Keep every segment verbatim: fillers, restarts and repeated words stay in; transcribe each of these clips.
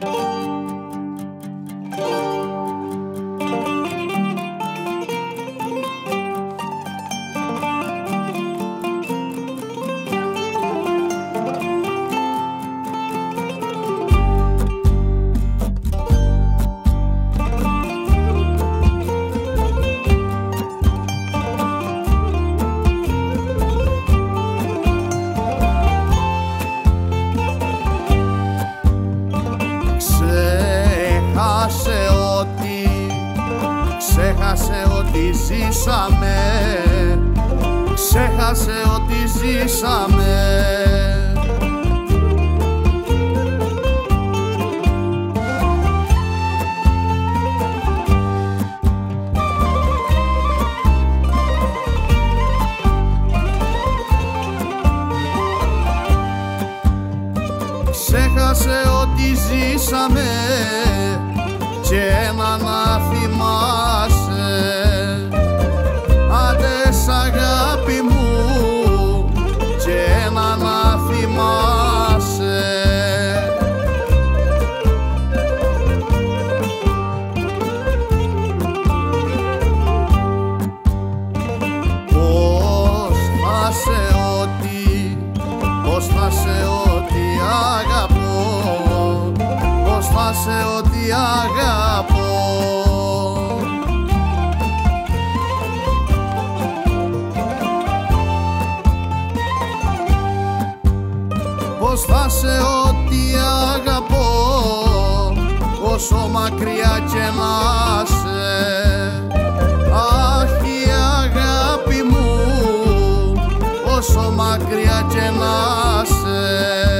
Ξέχασε ότι ζήσαμε, ξέχασε ότι ζήσαμε. Ξέχασε ότι ζήσαμε και ένα να θυμάσαι. Άντε σ' αγάπη μου και ένα να θυμάσαι. Πώς θα σε ότι, πώς θα σε ότι αγαπώ, πώς θα σε ότι αγαπώ. Πώς θα σε ότι αγαπώ, όσο μακριά και να σε. Αχ, η αγάπη μου, όσο μακριά και να σε.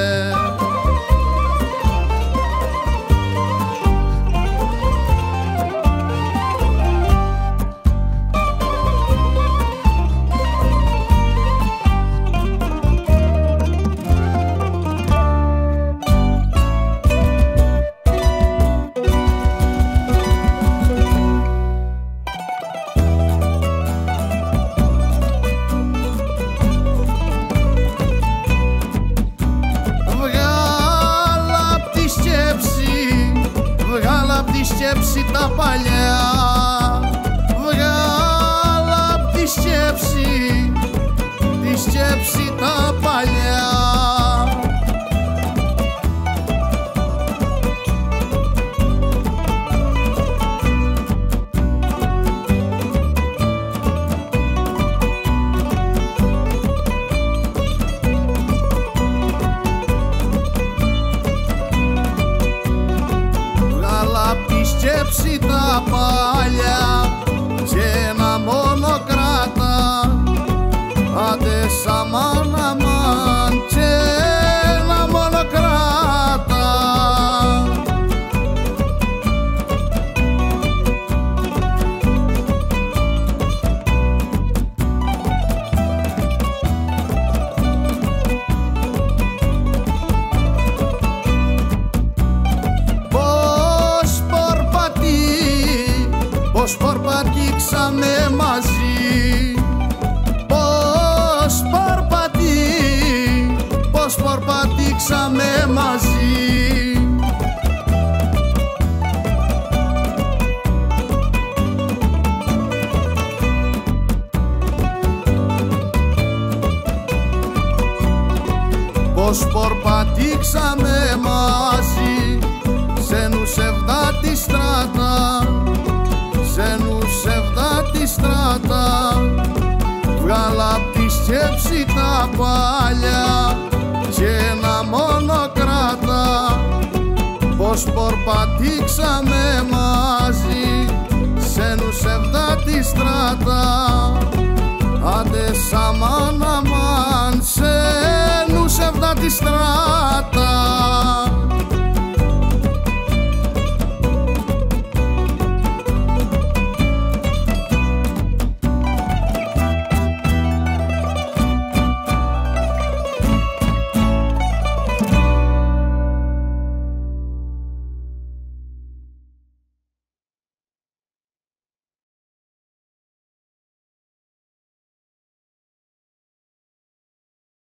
Σκέψη τα παλιά, βγάλα απ' τη σκέψη, τη σκέψη τα παλιά. Σκέψη τα παλιά και ένα μόνο κράτα. Άντε σαν μάνα μαν και ένα μόνο κράτα. Πώς περπατήξαμε μαζί, πώς περπατή, πώς περπατήξαμε μαζί. Πώς περπατήξαμε μαζί, σε νουσευδά τη στράτα, σε νουσευδά τη στράτα. Βγάλα απ' τη σκέψη τα παλιά και ένα μόνο κράτα. Πώς περπατήξαμε μαζί, σε νουσευδά τη στράτα. Άντε σαν μάνα μαν σε